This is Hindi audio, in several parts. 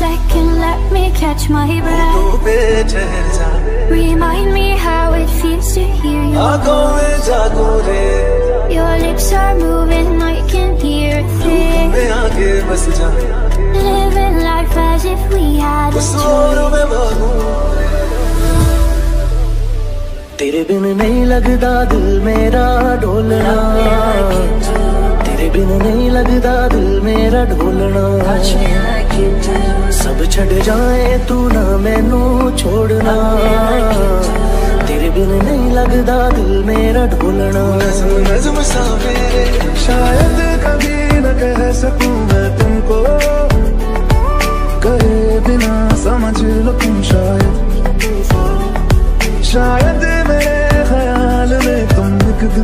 second, let me catch my breath. Remind me how it feels to hear you. Your lips are moving, I can hear a thing. Living life as if we had a choice. तेरे बिन नहीं लगदा दिल मेरा ढोलना, तेरे बिन नहीं लगदा दिल मेरा ढोलना। सब छड़ जाए तू ना मैनू छोड़ना, तेरे बिन नहीं लगदा दिल मेरा ढोलना। नज़्म सा मेरे शायद कभी न कह सकूं मैं तुमको, कहे बिना समझ लो तुम शायद। शायद मेरे ख्याल में तुम एक दिन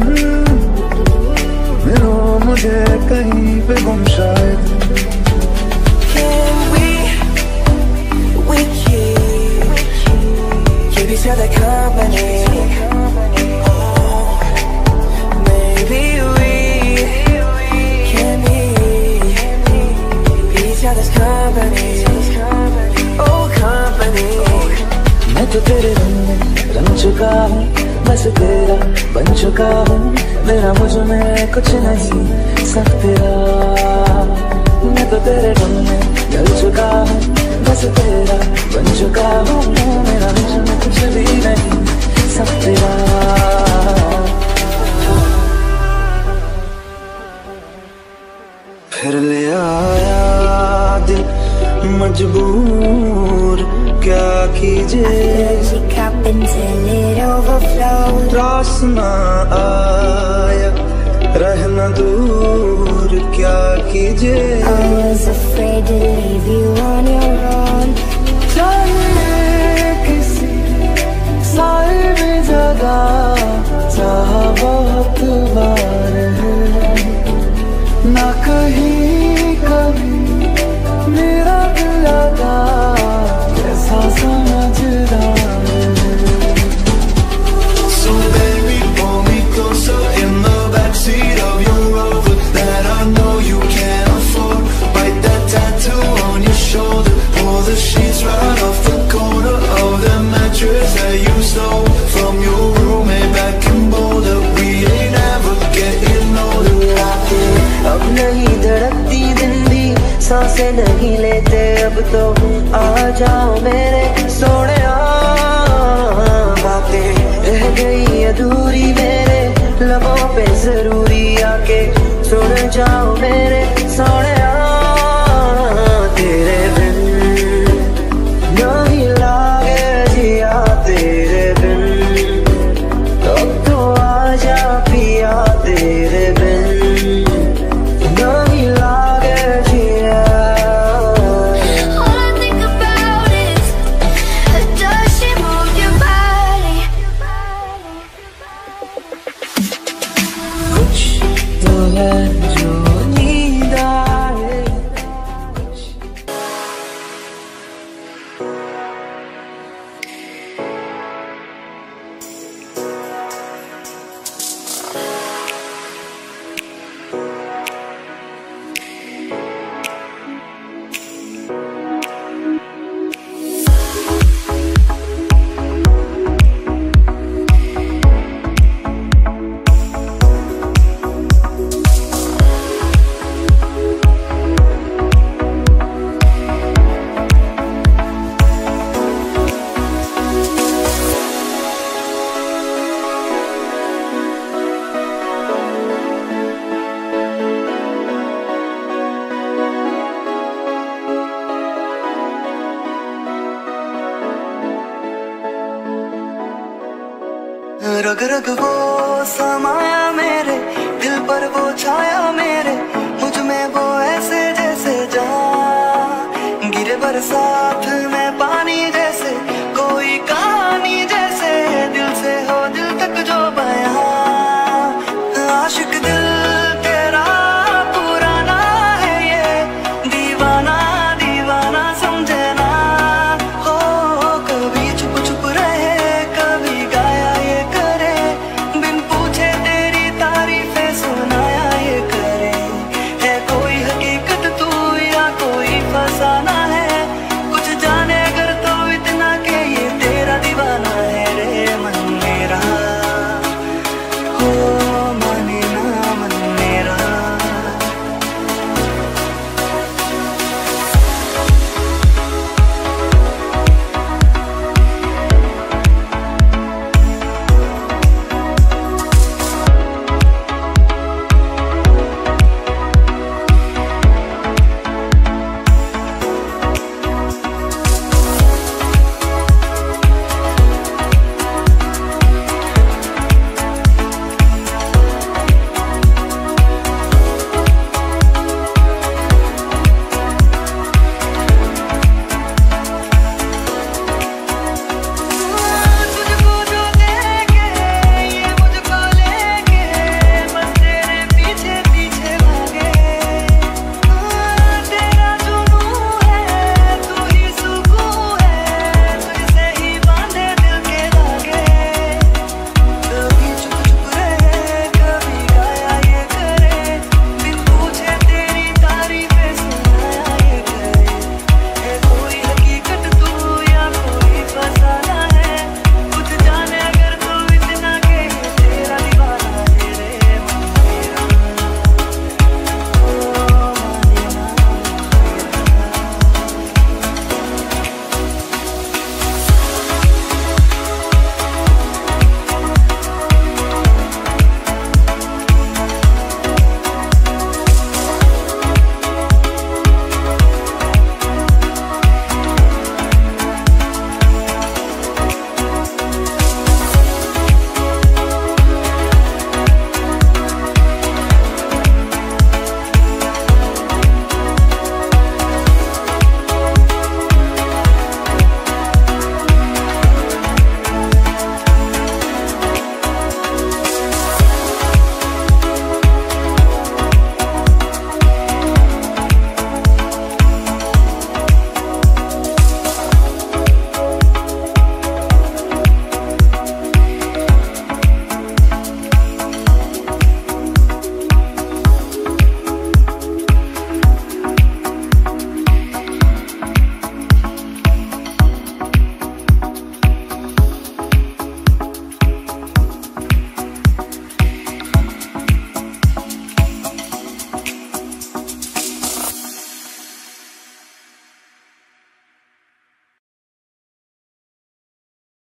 मिलो मुझे कहीं पे गुम शायद। We keep each other company. Maybe we can be each other's company. Oh company. मैं तो तेरे रंग चुका हूँ, बस तेरा बन चुका हूँ। मेरा मुझ में कुछ नहीं सब तेरा। मैं तो तेरे रंग में ढल चुका हूँ, बस तेरा बन चुका हूँ। मेरा मुझ में कुछ भी नहीं सब तेरा। फिर ले आया दिल मजबूर, क्या कीजिए रास ना आया रहना दूर, क्या कीजिए। किसी साए में जगह चाह बहुत बार है, ना कहीं कभी मेरा दिल लगा ऐसा समझदार। So baby, pull me closer in the backseat of your Rover that I know you can't afford. Bite that tattoo on your shoulder, pull the sheets right off the corner of the mattress that you stole from your roommate back in Boulder. We ain't ever getting older. अब नहीं धड़कती दिन भी, सांसें नहीं लेते अब तो आ जाओ मेरे सोने। बातें रह गई अधूरी मेरे लबों पे, जरूरी आके सुन जाओ मेरे सोने। तेरे बिन नहीं लागे जिया, तेरे बिन अब तो आजा पिया, तेरे बिन नहीं लागे जिया। जो नींद आए रग रग वो समाया मेरे दिल पर, वो छाया